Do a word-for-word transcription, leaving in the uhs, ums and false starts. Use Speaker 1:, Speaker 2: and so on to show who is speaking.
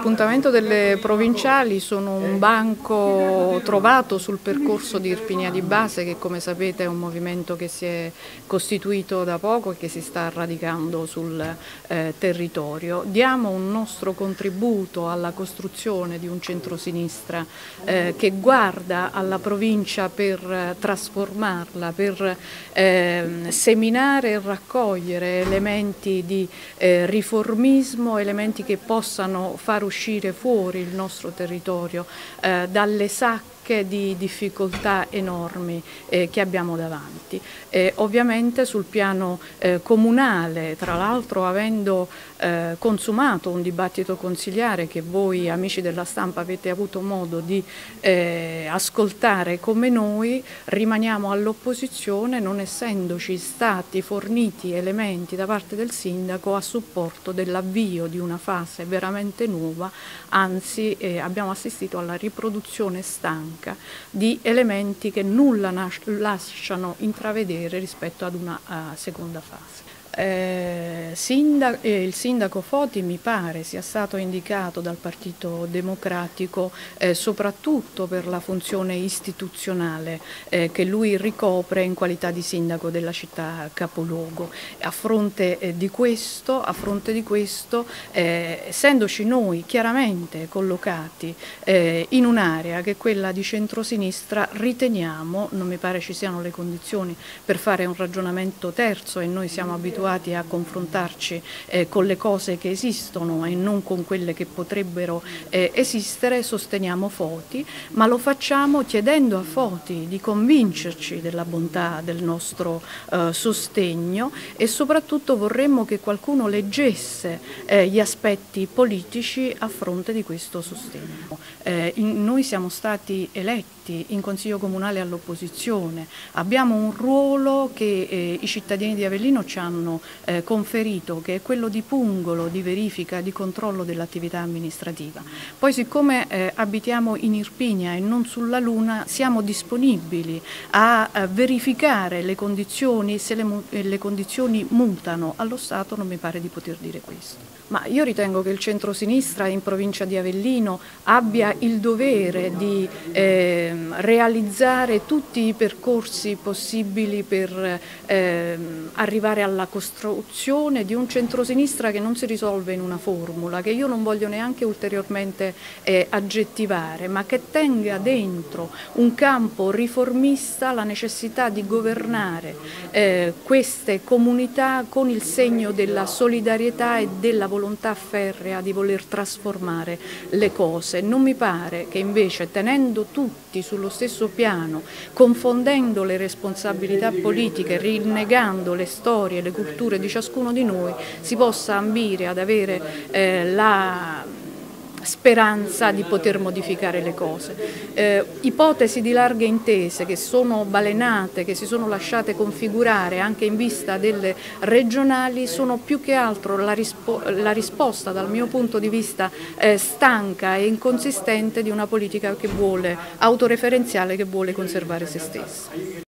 Speaker 1: L'appuntamento delle provinciali sono un banco trovato sul percorso di Irpinia di Base, che come sapete è un movimento che si è costituito da poco e che si sta radicando sul eh, territorio. Diamo un nostro contributo alla costruzione di un centrosinistra eh, che guarda alla provincia per eh, trasformarla, per eh, seminare e raccogliere elementi di eh, riformismo, elementi che possano far uscire fuori il nostro territorio eh, dalle sacche di difficoltà enormi eh, che abbiamo davanti. Eh, ovviamente sul piano eh, comunale, tra l'altro avendo eh, consumato un dibattito consiliare che voi amici della stampa avete avuto modo di eh, ascoltare come noi, rimaniamo all'opposizione non essendoci stati forniti elementi da parte del sindaco a supporto dell'avvio di una fase veramente nuova, anzi eh, abbiamo assistito alla riproduzione stanca di elementi che nulla lasciano intravedere rispetto ad una uh, seconda fase. Eh, sindaco, eh, il sindaco Foti mi pare sia stato indicato dal Partito Democratico eh, soprattutto per la funzione istituzionale eh, che lui ricopre in qualità di sindaco della città capoluogo. A fronte eh, di questo, a fronte di questo eh, essendoci noi chiaramente collocati eh, in un'area che è quella di centrosinistra, riteniamo, non mi pare ci siano le condizioni per fare un ragionamento terzo e noi siamo abituati a confrontarci eh, con le cose che esistono e non con quelle che potrebbero eh, esistere, sosteniamo Foti, ma lo facciamo chiedendo a Foti di convincerci della bontà del nostro eh, sostegno e soprattutto vorremmo che qualcuno leggesse eh, gli aspetti politici a fronte di questo sostegno. Eh, in, noi siamo stati eletti in Consiglio Comunale all'opposizione, abbiamo un ruolo che eh, i cittadini di Avellino ci hanno Eh, conferito, che è quello di pungolo, di verifica, di controllo dell'attività amministrativa. Poi siccome eh, abitiamo in Irpinia e non sulla Luna, siamo disponibili a, a verificare le condizioni, se le, le condizioni mutano. Allo Stato non mi pare di poter dire questo. Ma io ritengo che il centrosinistra in provincia di Avellino abbia il dovere di eh, realizzare tutti i percorsi possibili per eh, arrivare alla costruzione di un centrosinistra che non si risolve in una formula, che io non voglio neanche ulteriormente eh, aggettivare, ma che tenga dentro un campo riformista la necessità di governare eh, queste comunità con il segno della solidarietà e della volontà ferrea di voler trasformare le cose. Non mi pare che invece tenendo tutti sullo stesso piano, confondendo le responsabilità politiche, rinnegando le storie, le culture di ciascuno di noi, si possa ambire ad avere eh, la speranza di poter modificare le cose. Eh, ipotesi di larghe intese che sono balenate, che si sono lasciate configurare anche in vista delle regionali, sono più che altro la, rispo la risposta dal mio punto di vista eh, stanca e inconsistente di una politica che vuole autoreferenziale, che vuole conservare se stessa.